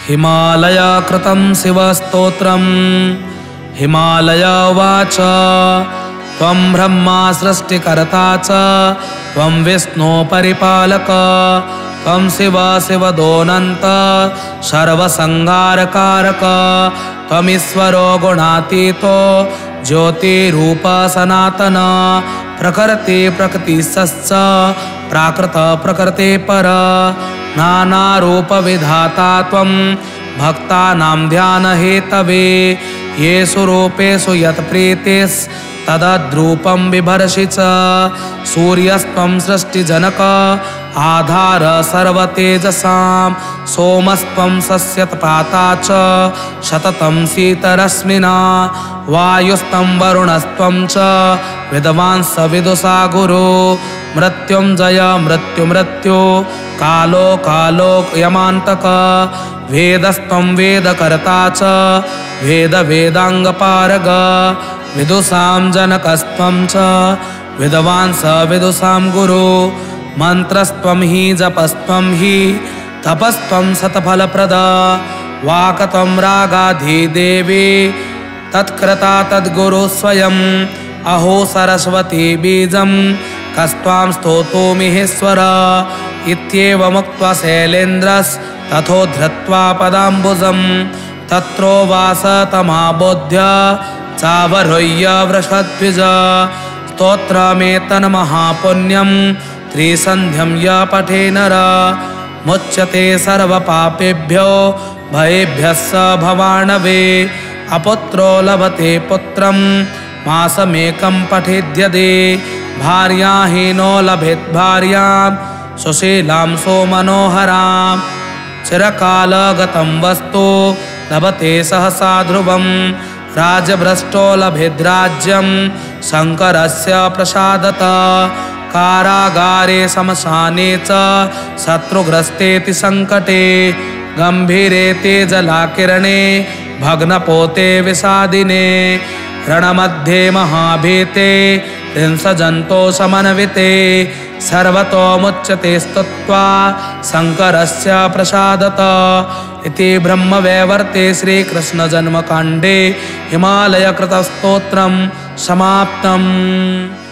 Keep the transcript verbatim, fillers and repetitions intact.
हिमालयकृतं शिवस्तोत्रं हिमालय उवाच त्वं ब्रह्मा सृष्टिकर्ता च त्वं विष्णु परिपालक त्वं शिव शिवदोऽनन्त सर्वसंहारकारक त्वमीश्वरो गुणातीतो ज्योतिरूप सनातन प्रकृति प्रकृतिश्च प्राकृत प्रकृति पर नानारूप विधाता त्वं भक्तानां ध्यानहेतवे येषु रूपेषु यत् प्रीतिस्तद्रूपं बिभर्षि च सूर्यस्त्वं सृष्टिजनक आधार सर्वतेजसां सोमस्त्वं सस्यत्पाता च सततं शीतरश्मिना वायुस्त्वं वरुणस्त्वं च विद्वांस विदुषा गुरु मृत्युञ्जय मृत्युमृत्यु कालो कालो यमान्तक वेदस्त्वं वेदकर्ता च वेद वेदांगपारग विदुषां जनकस्त्वं च विद्वांस विदुषां गुरु मंत्रस्त्वं हि जपस्त्वं हि तपस्त्वं सत्फलप्रद वाक्त्वं रागाधिदेवी तत्कृता तद्गुरु स्वयं अहो सरस्वती बीजं कस्त्वां स्तोतुमिहेश्वर इत्येवमुक्त्वा शैलेन्द्रस्तथोद्धृत्वा पदाम्बुजं तत्रोवास तमाबोध्य चावरुह्य वृषद्विज स्तोत्रमेतन्महापुण्यं त्रिसन्ध्यं य पठे नर मुच्यते सर्वपापेभ्यो भयेभ्यः स भवानवे अपुत्रो लभते पुत्रं मासमेकं पठेद्यदे भार्याहीनो लभेत् भार्यां सुशीलां सुमनोहरां चिरकालगतं वस्तु लभते सहसा ध्रुवं राजभ्रष्टो लभेद्राज्यं शङ्करस्य प्रसादत कारागारे शमशाने च शत्रुग्रस्तेति संकटे गंभीरे ते जलाकिरणे भग्नपोते विषादिने रणमध्ये महाभीते हिंसजन्तो समन्विते सर्वतो मुच्यते स्तुत्वा शङ्करस्य प्रसादत इति ब्रह्मवैवर्ते श्रीकृष्णजन्मकाण्डे हिमालयकृतस्तोत्रं समाप्तम्।